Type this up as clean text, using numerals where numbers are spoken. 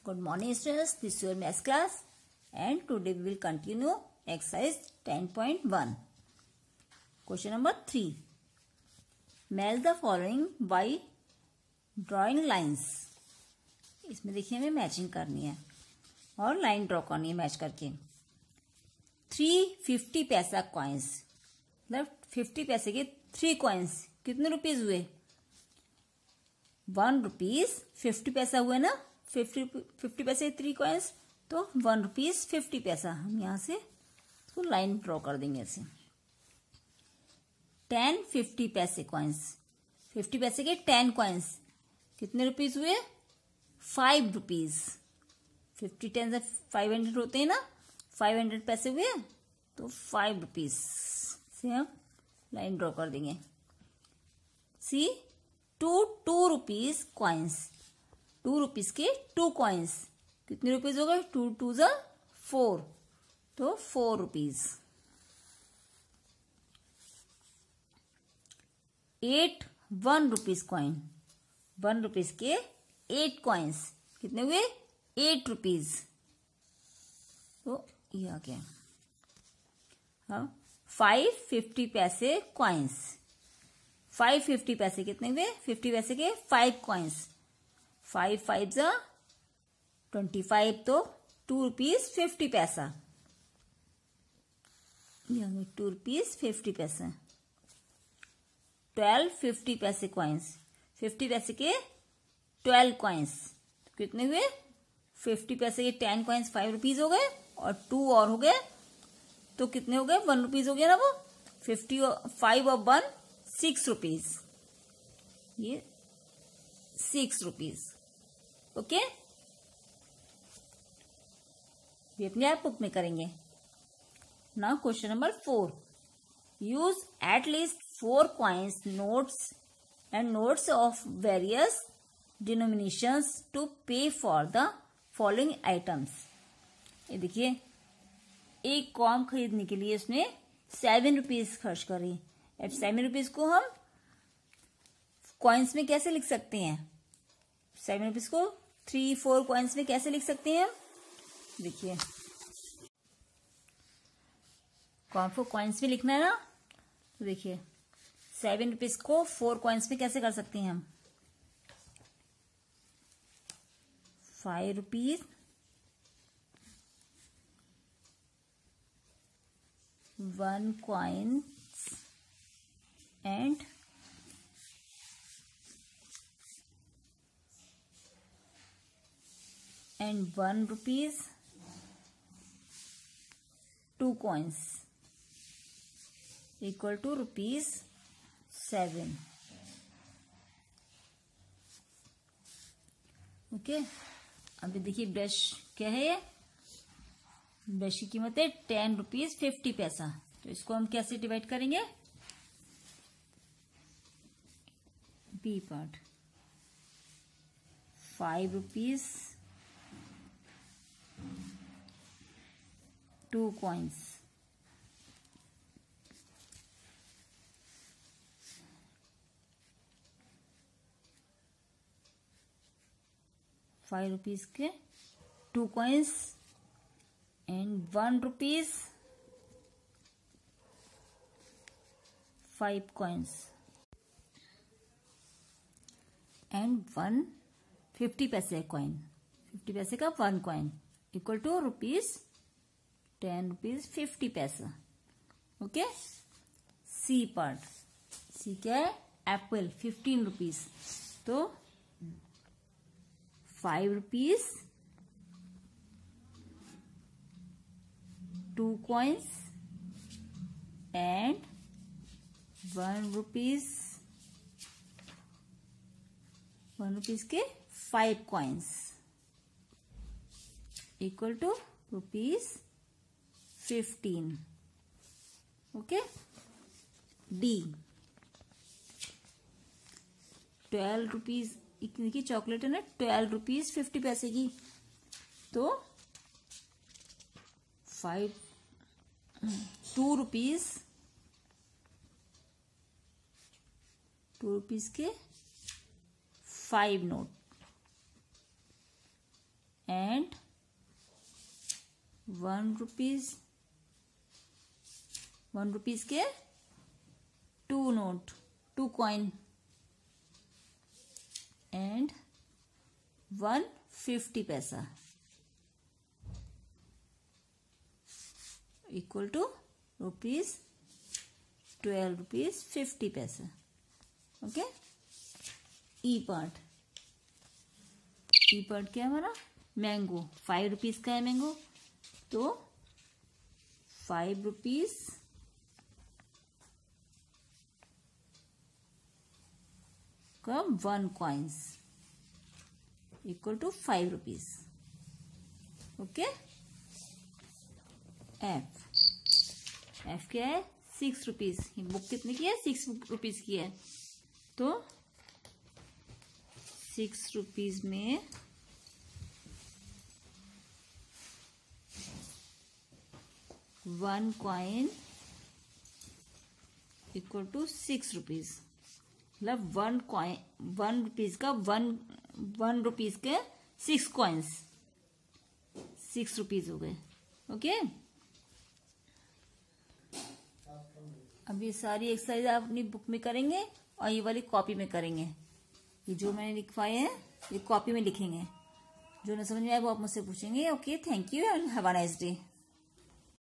Good morning students, this is your maths class and today we will continue exercise 10.1. Question number 3. Match the following by drawing lines. इसमें देखिए हमें matching करनी है और line draw करनी है match करके. 350 पैसा कॉइन्स, मतलब 50 पैसे के 3 कॉइन्स कितने रुपीज हुए? 1 रुपीज 50 पैसा हुए ना. 50 पैसे 3 कॉइन्स तो 1 रुपीज 50 पैसा. हम यहाँ से इसको लाइन ड्रॉ कर देंगे ऐसे. 10 50 पैसे कॉइन्स, 50 पैसे के 10 कॉइन्स कितने रुपीज हुए? 5 रुपीज. 50 10 से 500 होते हैं ना. 500 पैसे हुए तो 5 रुपीज से हम लाइन ड्रॉ कर देंगे. सी 2 रुपीज कॉइन्स, 2 रुपीज के 2 कॉइन्स कितने रुपीज हो गए? 2 2 जा 4 तो 4 रुपीज. 8 1 रुपीज कॉइन, 1 रुपीज के 8 कॉइन्स कितने हुए? 8 रुपीज. तो ये आ गया. हाँ 5 50 पैसे कॉइन्स, 5 50 पैसे कितने हुए? 50 पैसे के 5 कॉइन्स. 5 5 जा 25 तो 2 रुपीज 50 पैसा. 2 रुपीज 50 पैसा. 12 50 पैसे कॉइन्स, 50 पैसे के 12 कॉइन्स कितने हुए? 50 पैसे के 10 कॉइन्स 5 रुपीज हो गए और 2 और हो गए तो कितने हो गए? 1 रुपीज हो गया ना. वो 5 और 1 6 रुपीज. ये 6 रुपीज. ओके, ये अपने आप बुक में करेंगे. Now question number 4. Use at least 4 coins notes and notes of various denominations to pay for the following items. ये देखिए एक कॉम खरीदने के लिए उसने 7 रुपीज खर्च करी. अब 7 रुपीज को हम कॉइन्स में कैसे लिख सकते हैं? 7 रुपीज को 3 4 कॉइन्स में कैसे लिख सकते हैं? देखिए कॉम को कॉइन्स में लिखना है ना. तो देखिए 7 रुपीज को 4 कॉइन्स में कैसे कर सकते हैं हम? 5 rupees 1 coin and 1 rupees 2 coins equal to rupees 7. Okay, अभी देखिए ब्रश क्या है? ये ब्रश की कीमत है 10 रुपीज 50 पैसा. तो इसको हम कैसे डिवाइड करेंगे? B part. 5 rupees 2 coins. ₹5 के 2 coins and 1 rupees 5 coins and 1 50 पैसे coin, 50 पैसे का 1 coin equal to rupees 10 rupees 50 पैसा. Okay, C part. सी क्या है? Apple 15 rupees. तो 5 रुपीज 2 coins and 1 rupees के 5 coins equal to rupees 15. Okay, D 12 rupees की चॉकलेट है ना. 12 रुपीज 50 पैसे की. तो 2 रुपीज के 5 नोट and 1 rupees, 1 rupees के 2 note, 2 coin and 150 पैसा equal to rupees 12 rupees 50 पैसा. ओके. ई पार्ट क्या है हमारा? मैंगो. 5 रुपीज का है मैंगो, तो 5 रुपीज का 1 coins equal to 5 rupees. Okay. F क्या है? 6 रुपीज. बुक कितने की है? 6 रुपीज की है, तो 6 रुपीज में 1 कॉइन इक्वल टू 6 रुपीज. मतलब 1 कॉइन, 1 रुपीज का 1 रुपीज के 6 कॉइन्स, 6 रुपीज हो गए. ओके. अब ये सारी एक्सरसाइज आप अपनी बुक में करेंगे और ये वाली कॉपी में करेंगे. ये जो मैंने लिखवाए हैं ये कॉपी में लिखेंगे. जो न समझ में आए वो आप मुझसे पूछेंगे. Okay. Thank you and have a nice day.